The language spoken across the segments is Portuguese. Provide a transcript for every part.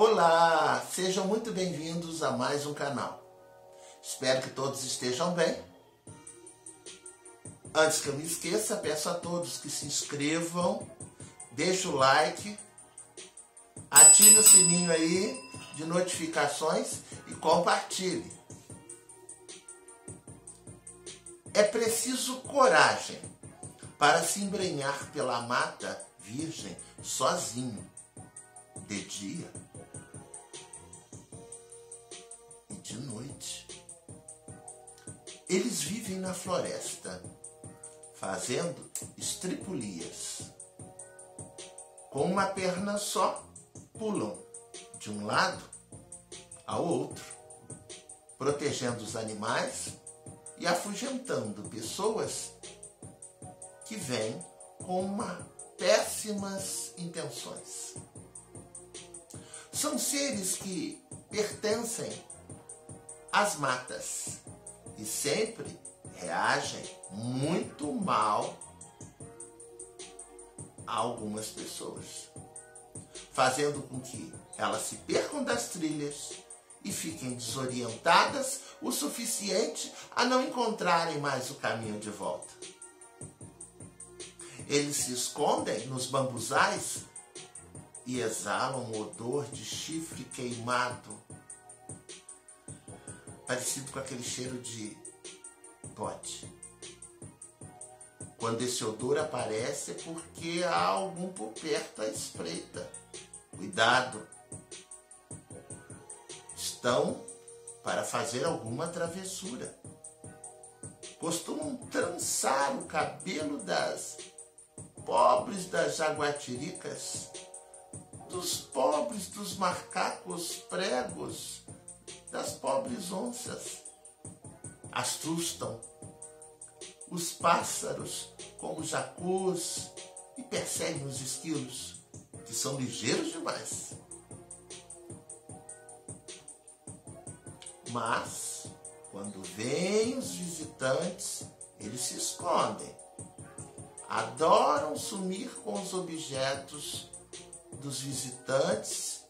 Olá, sejam muito bem-vindos a mais um canal. Espero que todos estejam bem. Antes que eu me esqueça, peço a todos que se inscrevam, deixe o like, ative o sininho aí de notificações e compartilhe. É preciso coragem para se embrenhar pela mata virgem sozinho, de dia e de noite. Eles vivem na floresta, fazendo estripulias. Com uma perna só, pulam de um lado ao outro, protegendo os animais e afugentando pessoas que vêm com péssimas intenções. São seres que pertencem às matas e sempre reagem muito mal a algumas pessoas, fazendo com que elas se percam das trilhas e fiquem desorientadas o suficiente a não encontrarem mais o caminho de volta. Eles se escondem nos bambuzais e exalam um odor de chifre queimado, parecido com aquele cheiro de bode. Quando esse odor aparece é porque há algum por perto à espreita. Cuidado! Estão para fazer alguma travessura. Costumam trançar o cabelo das pobres das jaguatiricas, dos pobres dos macacos pregos, das pobres onças. Assustam os pássaros como jacus e perseguem os esquilos, que são ligeiros demais. Mas, quando vêm os visitantes, eles se escondem. Adoram sumir com os objetos dos visitantes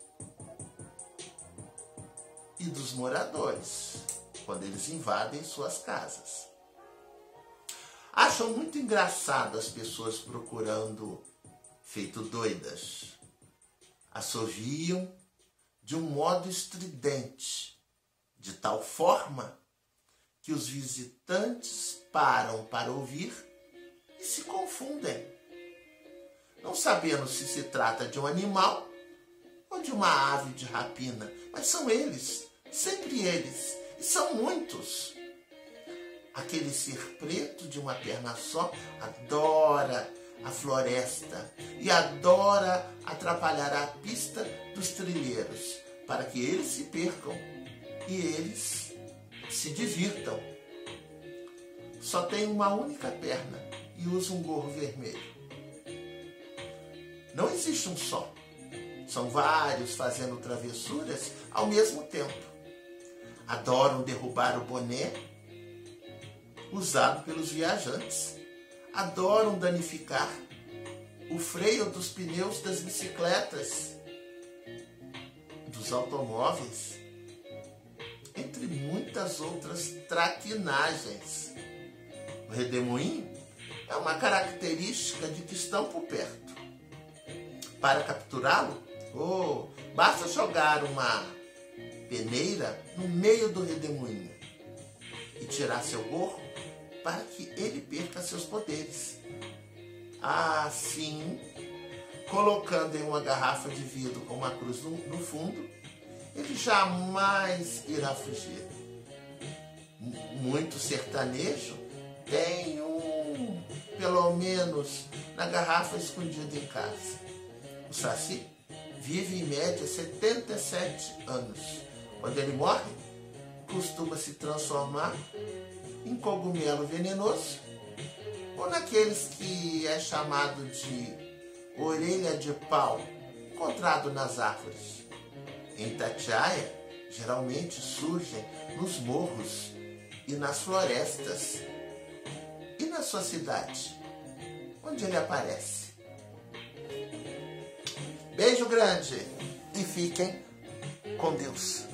e dos moradores, quando eles invadem suas casas. Acham muito engraçado as pessoas procurando feito doidas. Assoviam de um modo estridente, de tal forma que os visitantes param para ouvir e se confundem, não sabendo se se trata de um animal ou de uma ave de rapina. Mas são eles, sempre eles, e são muitos. Aquele ser preto de uma perna só adora a floresta e adora atrapalhar a pista dos trilheiros para que eles se percam e eles se divirtam. Só tem uma única perna e usa um gorro vermelho. Não existe um só. São vários fazendo travessuras ao mesmo tempo. Adoram derrubar o boné usado pelos viajantes. Adoram danificar o freio dos pneus das bicicletas, dos automóveis, entre muitas outras traquinagens. O redemoinho é uma característica de que estão por perto. Para capturá-lo, basta jogar uma peneira no meio do redemoinho e tirar seu gorro para que ele perca seus poderes. Assim, colocando em uma garrafa de vidro com uma cruz no fundo, ele jamais irá fugir. Muito sertanejo tem pelo menos, na garrafa escondido em casa. O Saci vive em média 77 anos. Quando ele morre, costuma se transformar em cogumelo venenoso ou naqueles que é chamado de orelha de pau, encontrado nas árvores. Em Itatiaia, geralmente surgem nos morros e nas florestas. E na sua cidade, onde ele aparece? Beijo grande e fiquem com Deus.